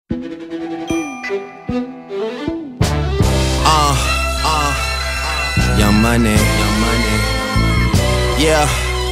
Young Money, yeah.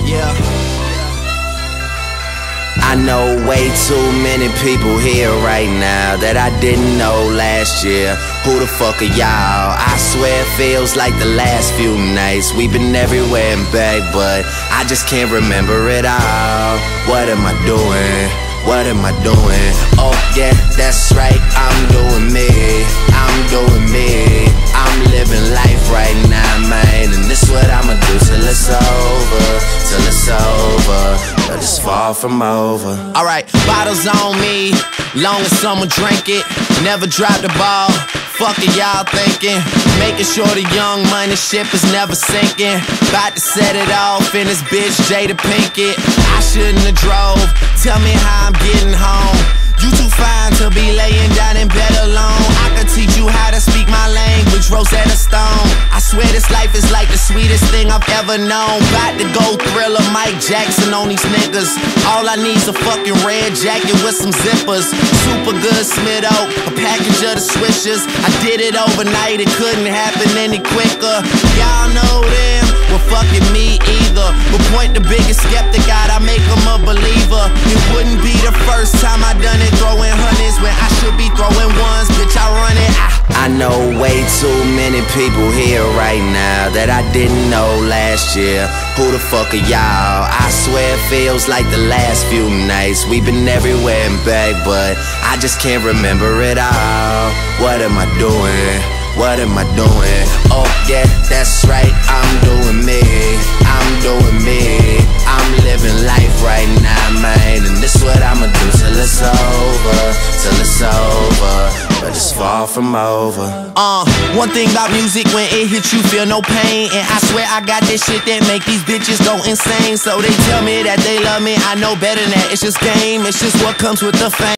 I know way too many people here right now that I didn't know last year. Who the fuck are y'all? I swear it feels like the last few nights we've been everywhere and back, but I just can't remember it all. What am I doing? What am I doing? Oh yeah, that's right, I'm doing me. I'm doing me. I'm living life right now, man, and this what I'ma do till it's over. Till it's over, but it's far from over. Alright, bottles on me, long as someone drink it. Never drop the ball, fuck it y'all thinking. Making sure the Young Money ship is never sinking. About to set it off in this bitch Jada Pinkett. I shouldn't have drove, tell me how I'm getting home. You too fine to be laying down in bed alone. I could teach you how to speak my language, Rosetta Stone. I swear this life is like the sweetest thing I've ever known. About to go Thriller, Mike Jackson on these niggas. All I need's a fucking red jacket with some zippers. Super good Smitto, a package of the Swishers. I did it overnight, it couldn't happen any quicker. Y'all know them, well fucking me either. But point the biggest skeptic out, I make him a believer. It wouldn't be the first time I done it, throwing hundreds when I should be throwing ones. Bitch, I run it. I know way too many people here right now that I didn't know last year. Who the fuck are y'all? I swear it feels like the last few nights we've been everywhere and back, but I just can't remember it all. What am I doing? What am I doing? Oh yeah, that's right, I'm doing me. I'm doing me. I'm living life right now, man, and this what I'ma do till it's over. Till it's over, but it's far from over. One thing about music, when it hits you feel no pain. And I swear I got this shit that make these bitches go insane. So they tell me that they love me, I know better than that. It's just game, it's just what comes with the fame.